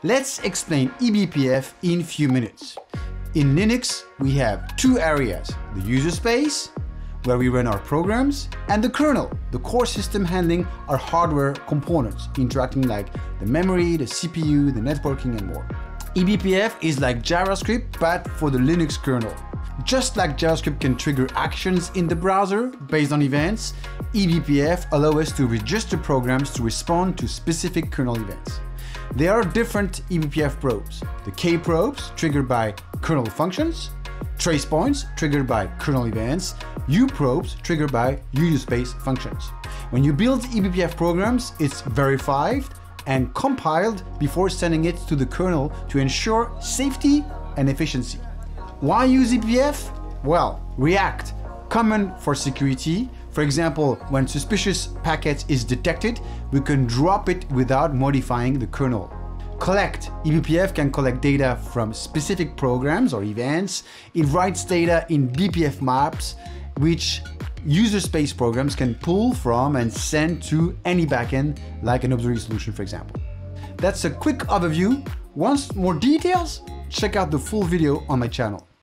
Let's explain eBPF in a few minutes. In Linux, we have two areas, the user space, where we run our programs, and the kernel, the core system handling our hardware components, interacting like the memory, the CPU, the networking, and more. eBPF is like JavaScript, but for the Linux kernel. Just like JavaScript can trigger actions in the browser based on events, eBPF allows us to register programs to respond to specific kernel events. There are different eBPF probes. The K probes, triggered by kernel functions, trace points, triggered by kernel events, U probes, triggered by user space functions. When you build eBPF programs, it's verified and compiled before sending it to the kernel to ensure safety and efficiency. Why use eBPF? Well, React, common for security. For example, when suspicious packet is detected, we can drop it without modifying the kernel. Collect. eBPF can collect data from specific programs or events. It writes data in BPF maps, which user space programs can pull from and send to any backend, like an observability solution, for example. That's a quick overview. Want more details? Check out the full video on my channel.